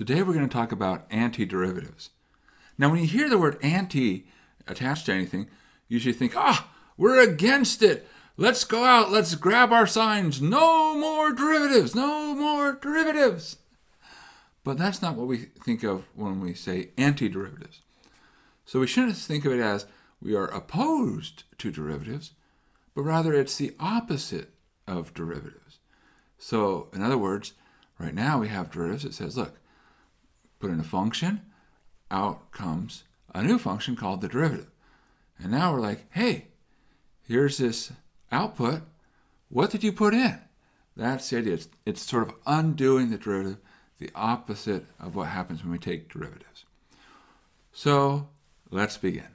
Today we're going to talk about antiderivatives. Now when you hear the word anti attached to anything, you usually think, we're against it. Let's go out, let's grab our signs. No more derivatives, no more derivatives. But that's not what we think of when we say antiderivatives. So we shouldn't think of it as we are opposed to derivatives, but rather it's the opposite of derivatives. So in other words, right now we have derivatives that says, look, put in a function, out comes a new function called the derivative. And now we're like, hey, here's this output. What did you put in? That's the idea. It's sort of undoing the derivative, the opposite of what happens when we take derivatives. So let's begin.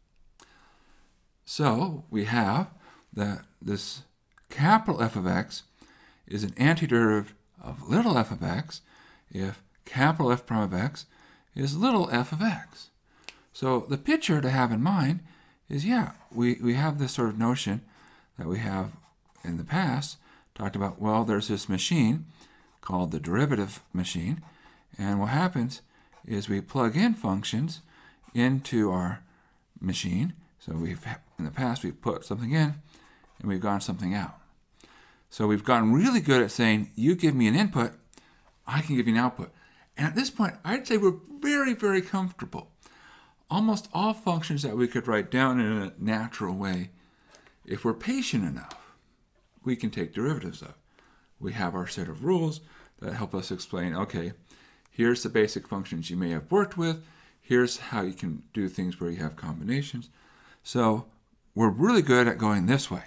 So we have that this capital F of x is an antiderivative of little f of x if capital F prime of x is little f of x. So the picture to have in mind is, we have this sort of notion that we have in the past talked about, well, there's this machine called the derivative machine, and what happens is we plug in functions into our machine. So in the past we've put something in and we've gotten something out. So we've gotten really good at saying, you give me an input, I can give you an output. And at this point, I'd say we're very, very comfortable. Almost all functions that we could write down in a natural way, if we're patient enough, we can take derivatives of. We have our set of rules that help us explain, okay, here's the basic functions you may have worked with, here's how you can do things where you have combinations. So we're really good at going this way.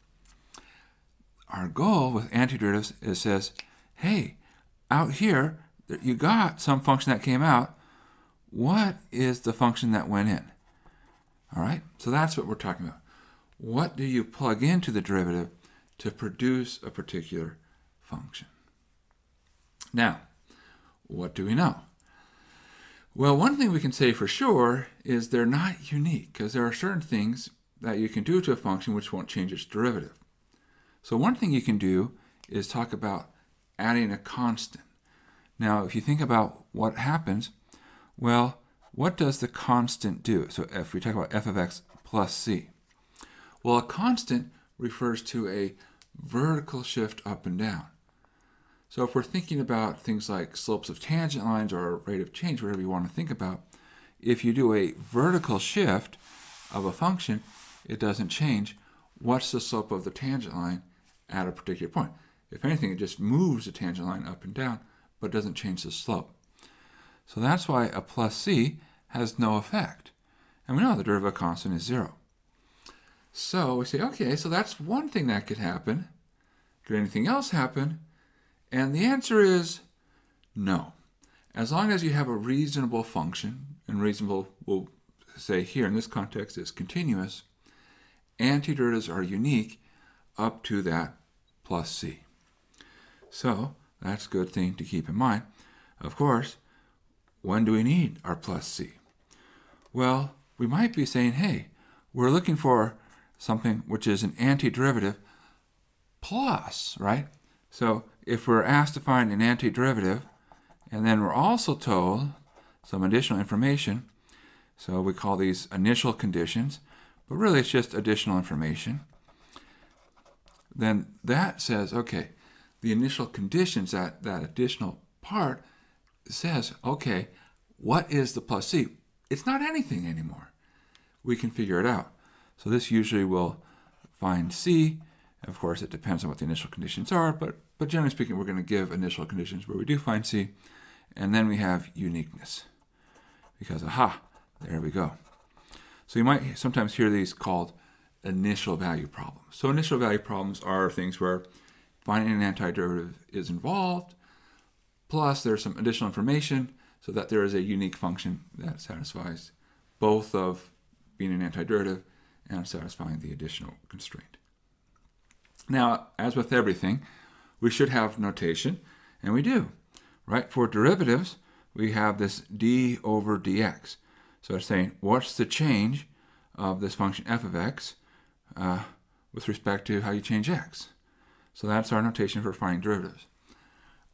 Our goal with antiderivatives is says, hey, out here, you got some function that came out. What is the function that went in? All right, so that's what we're talking about. What do you plug into the derivative to produce a particular function? Now, what do we know? Well, one thing we can say for sure is they're not unique, because there are certain things that you can do to a function which won't change its derivative. So one thing you can do is talk about adding a constant. Now, if you think about what happens, well, what does the constant do? So if we talk about f of x plus c, well, a constant refers to a vertical shift up and down. So if we're thinking about things like slopes of tangent lines or rate of change, whatever you want to think about, if you do a vertical shift of a function, it doesn't change. What's the slope of the tangent line at a particular point? If anything, it just moves the tangent line up and down, but doesn't change the slope. So that's why a plus c has no effect. And we know the derivative constant is 0. So we say, okay, so that's one thing that could happen. Could anything else happen? And the answer is no. As long as you have a reasonable function, and reasonable, we'll say here in this context, is continuous, antiderivatives are unique up to that plus c. So that's a good thing to keep in mind. Of course, when do we need our plus c? Well, we might be saying, hey, we're looking for something which is an antiderivative plus, right? So if we're asked to find an antiderivative, and then we're also told some additional information, so we call these initial conditions, but really it's just additional information, then that says, okay, the initial conditions, that additional part says, okay, what is the plus c? It's not anything anymore. We can figure it out. So this usually will find c. Of course, it depends on what the initial conditions are, but generally speaking, we're going to give initial conditions where we do find c, and then we have uniqueness. Because, aha, there we go. So you might sometimes hear these called initial value problems. So initial value problems are things where finding an antiderivative is involved, plus there's some additional information so that there is a unique function that satisfies both of being an antiderivative and satisfying the additional constraint. Now, as with everything, we should have notation, and we do, right? For derivatives, we have this d over dx. So it's saying, what's the change of this function f of x with respect to how you change x? So that's our notation for finding derivatives.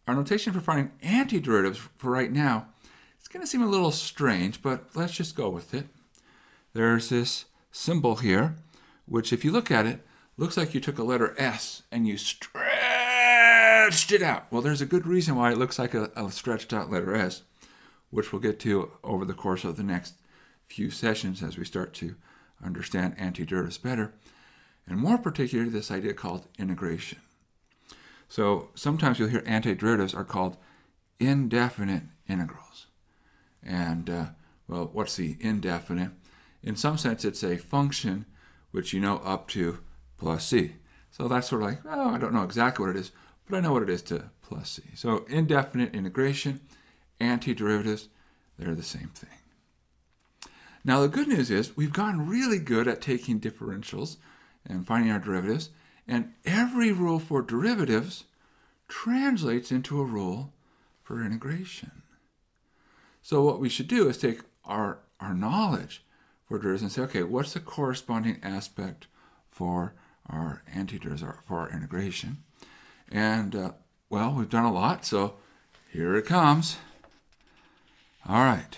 our notation for finding antiderivatives for right now, it's going to seem a little strange, but let's just go with it. There's this symbol here, which if you look at it, looks like you took a letter S and you stretched it out. Well, there's a good reason why it looks like a stretched out letter S, which we'll get to over the course of the next few sessions as we start to understand antiderivatives better, and more particularly this idea called integration. So sometimes you'll hear antiderivatives are called indefinite integrals. And, well, what's the indefinite? In some sense, it's a function which you know up to plus c. So that's sort of like, oh, I don't know exactly what it is, but I know what it is to plus c. So indefinite integration, antiderivatives, they're the same thing. Now the good news is we've gotten really good at taking differentials and finding our derivatives, and every rule for derivatives translates into a rule for integration. So what we should do is take our knowledge for derivatives and say, okay, what's the corresponding aspect for our antiderivatives, or for our integration? And, well, we've done a lot, so here it comes. All right.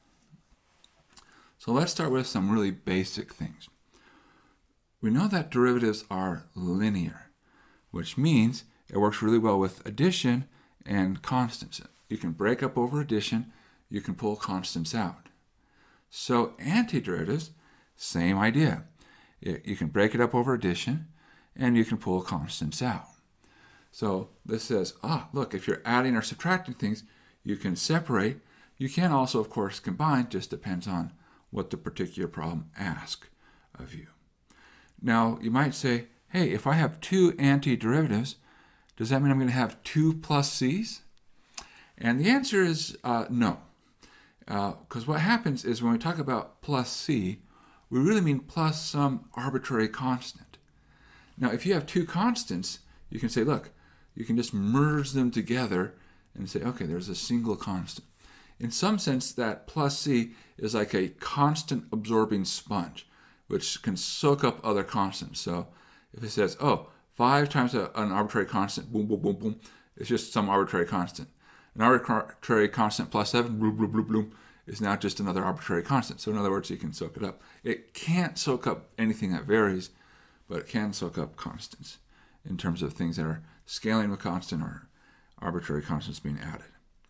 So let's start with some really basic things. We know that derivatives are linear, which means it works really well with addition and constants. You can break up over addition, you can pull constants out. So antiderivatives, same idea. You can break it up over addition, and you can pull constants out. So this says, look, if you're adding or subtracting things, you can separate. You can also, of course, combine, just depends on what the particular problem asks of you. Now, you might say, hey, if I have two antiderivatives, does that mean I'm going to have 2 plus c's? And the answer is no. Because what happens is when we talk about plus c, we really mean plus some arbitrary constant. Now, if you have two constants, you can say, look, you can just merge them together and say, okay, there's a single constant. In some sense, that plus c is like a constant absorbing sponge, which can soak up other constants. So if it says, 5 times an arbitrary constant, boom, boom, boom, boom, it's just some arbitrary constant. An arbitrary constant plus 7, boom, boom, boom, boom, is now just another arbitrary constant. So in other words, you can soak it up. It can't soak up anything that varies, but it can soak up constants in terms of things that are scaling with constant or arbitrary constants being added.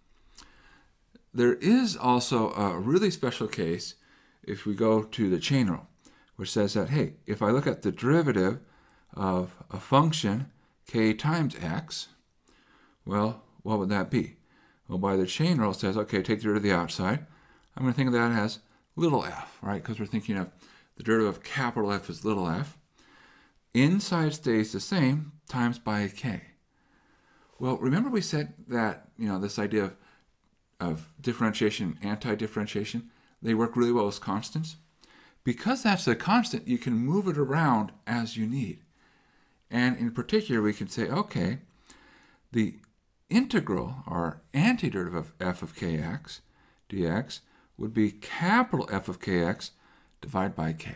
There is also a really special case if we go to the chain rule, which says that, hey, if I look at the derivative of a function k times x, well, what would that be? Well, by the chain rule, it says, okay, take the derivative of the outside. I'm going to think of that as little f, right? Because we're thinking of the derivative of capital F as little f. Inside stays the same, times by k. Well, remember we said that, this idea of differentiation, anti-differentiation, they work really well with constants. Because that's a constant, you can move it around as you need. And in particular, we can say, okay, the integral, or antiderivative of f of kx dx, would be capital F of kx divided by k.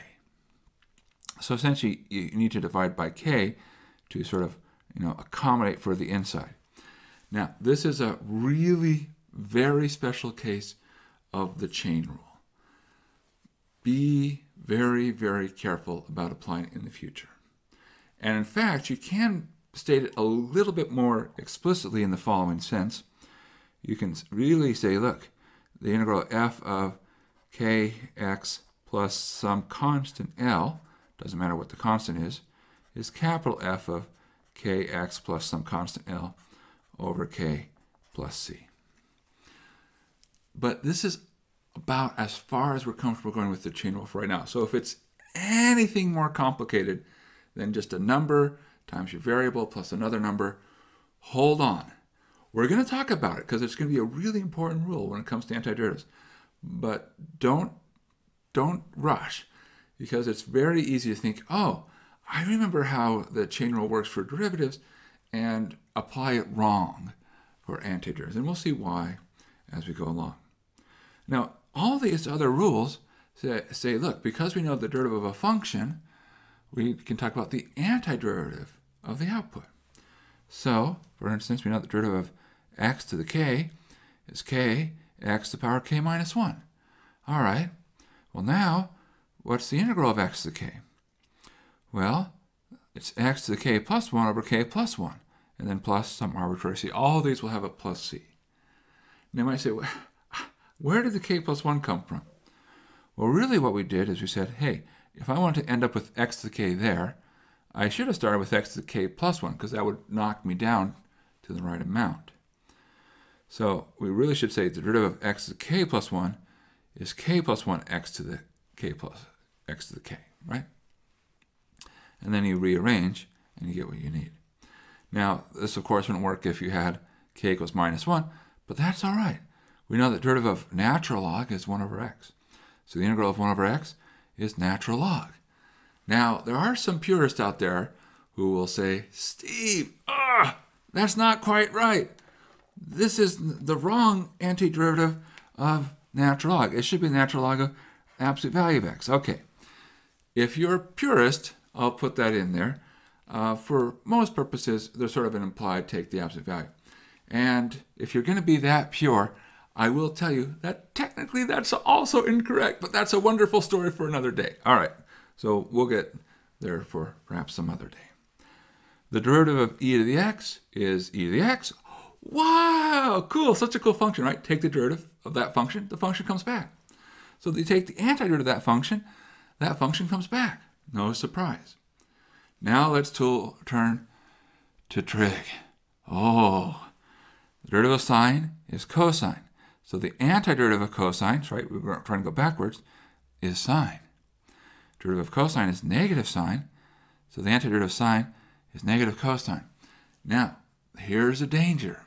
So essentially, you need to divide by k to sort of, accommodate for the inside. Now, this is a really very special case of the chain rule. Be very, very careful about applying it in the future. And in fact, you can state it a little bit more explicitly in the following sense. You can really say, look, the integral f of kx plus some constant L, doesn't matter what the constant is capital F of kx plus some constant L over k plus c. But this is about as far as we're comfortable going with the chain rule for right now. So if it's anything more complicated than just a number times your variable plus another number, hold on. We're going to talk about it because it's going to be a really important rule when it comes to antiderivatives. But don't rush, because it's very easy to think, oh, I remember how the chain rule works for derivatives, and apply it wrong for antiderivatives. And we'll see why as we go along. Now, all these other rules say, look, because we know the derivative of a function, we can talk about the antiderivative of the output. So, for instance, we know the derivative of x to the k is k x to the power k minus 1. All right, well now, what's the integral of x to the k? Well, it's x to the k plus 1 over k plus 1, and then plus some arbitrary c. All of these will have a plus c. And you might say, well, where did the k plus 1 come from? Well, really what we did is we said, hey, if I want to end up with x to the k there, I should have started with x to the k plus 1, because that would knock me down to the right amount. So we really should say the derivative of x to the k plus 1 is k plus 1 x to the k plus x to the k, right? And then you rearrange, and you get what you need. Now, this, of course, wouldn't work if you had k equals minus 1, but that's all right. We know that derivative of natural log is 1 over x. So the integral of 1 over x is natural log. Now, there are some purists out there who will say, Steve, that's not quite right. This is the wrong antiderivative of natural log. It should be the natural log of absolute value of x. Okay, if you're a purist, I'll put that in there. For most purposes, there's sort of an implied take the absolute value. And if you're going to be that pure, I will tell you that technically that's also incorrect, but that's a wonderful story for another day. All right, so we'll get there for perhaps some other day. The derivative of e to the x is e to the x. Wow, cool, such a cool function, right? Take the derivative of that function, the function comes back. So you take the antiderivative of that function comes back. No surprise. Now let's turn to trig. Oh, the derivative of sine is cosine. So the antiderivative of cosine, right, we're trying to go backwards, is sine. Derivative of cosine is negative sine. So the antiderivative of sine is negative cosine. Now, here's a danger.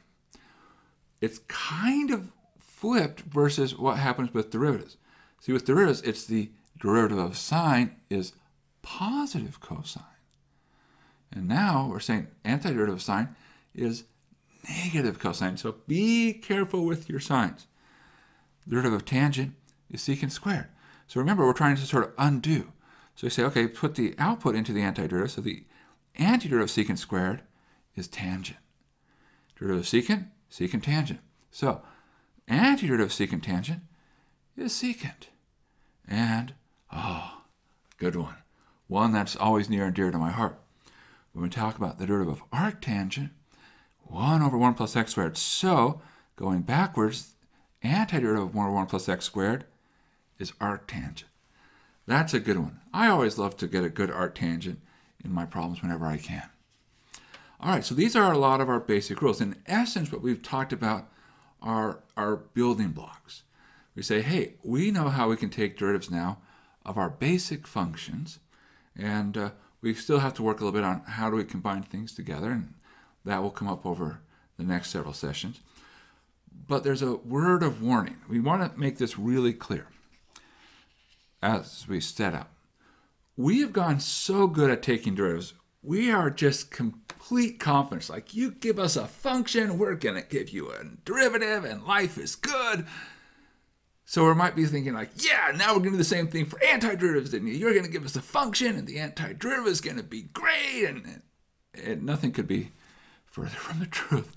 It's kind of flipped versus what happens with derivatives. See, with derivatives, it's the derivative of sine is positive cosine. And now we're saying antiderivative of sine is negative cosine. So be careful with your signs. The derivative of tangent is secant squared. So remember, we're trying to sort of undo. So we say, okay, put the output into the antiderivative. So the antiderivative of secant squared is tangent. Derivative of secant, secant tangent. So antiderivative of secant tangent is secant. And, good one. One that's always near and dear to my heart. When we talk about the derivative of arctangent, 1 over 1 plus x squared. So, going backwards, antiderivative of 1 over 1 plus x squared is arctangent. That's a good one. I always love to get a good arctangent in my problems whenever I can. All right, so these are a lot of our basic rules. In essence, what we've talked about are our building blocks. We say, hey, we know how we can take derivatives now of our basic functions, and we still have to work a little bit on how do we combine things together, and that will come up over the next several sessions. But there's a word of warning. We want to make this really clear as we set up. We have gone so good at taking derivatives, we are just complete confidence. Like, you give us a function, we're going to give you a derivative, and life is good. So we might be thinking like, yeah, now we're going to do the same thing for antiderivatives, and you're going to give us a function, and the antiderivative is going to be great, and nothing could be further from the truth.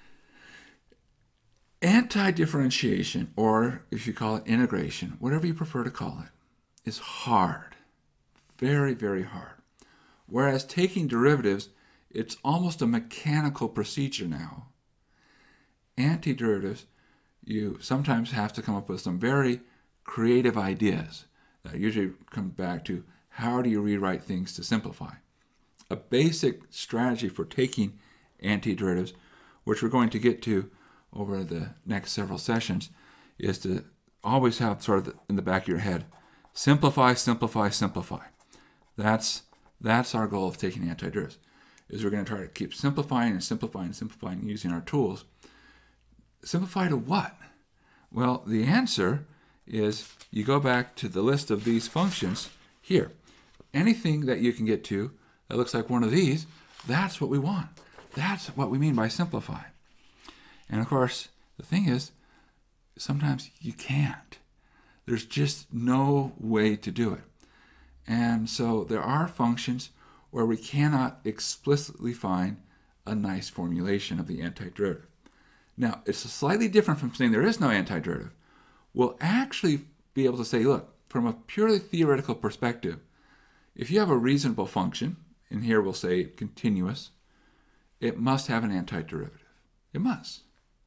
Anti-differentiation, or if you call it integration, whatever you prefer to call it, is hard. Very, very hard. Whereas taking derivatives, it's almost a mechanical procedure now. Antiderivatives, you sometimes have to come up with some very creative ideas that usually come back to how do you rewrite things to simplify. A basic strategy for taking antiderivatives, which we're going to get to over the next several sessions, is to always have sort of in the back of your head, simplify, simplify, simplify. That's our goal of taking antiderivatives, is we're going to try to keep simplifying and simplifying and simplifying using our tools. Simplify to what? Well, the answer is you go back to the list of these functions here. Anything that you can get to that looks like one of these, that's what we want. That's what we mean by simplify. And of course, the thing is, sometimes you can't. There's just no way to do it. And so there are functions where we cannot explicitly find a nice formulation of the antiderivative. Now, it's slightly different from saying there is no antiderivative. We'll actually be able to say, look, from a purely theoretical perspective, if you have a reasonable function, and here we'll say continuous, it must have an antiderivative. It must.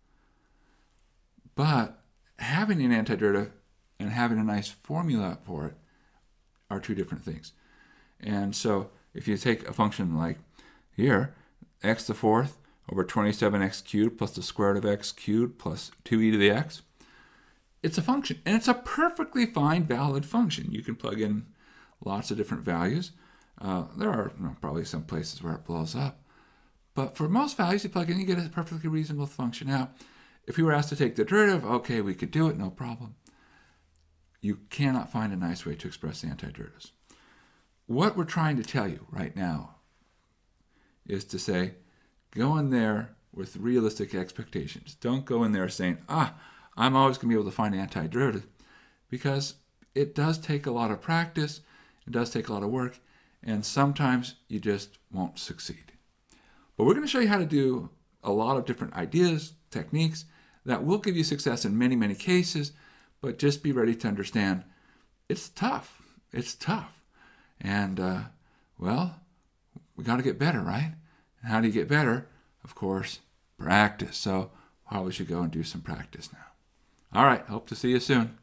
But having an antiderivative and having a nice formula for it are two different things. And so if you take a function like here, x to the fourth over 27x cubed plus the square root of x cubed plus 2e to the x, it's a function. And it's a perfectly fine, valid function. You can plug in lots of different values. There are probably some places where it blows up. But for most values you plug in, you get a perfectly reasonable function. Now, if we were asked to take the derivative, okay, we could do it, no problem. You cannot find a nice way to express the antiderivatives. What we're trying to tell you right now is to say, go in there with realistic expectations. Don't go in there saying, I'm always going to be able to find antiderivative, because it does take a lot of practice, it does take a lot of work, and sometimes you just won't succeed. But we're going to show you how to do a lot of different ideas, techniques that will give you success in many, many cases, but just be ready to understand it's tough. It's tough. And, well, we got to get better, right? And how do you get better? Of course, practice. So probably should go and do some practice now. All right, hope to see you soon.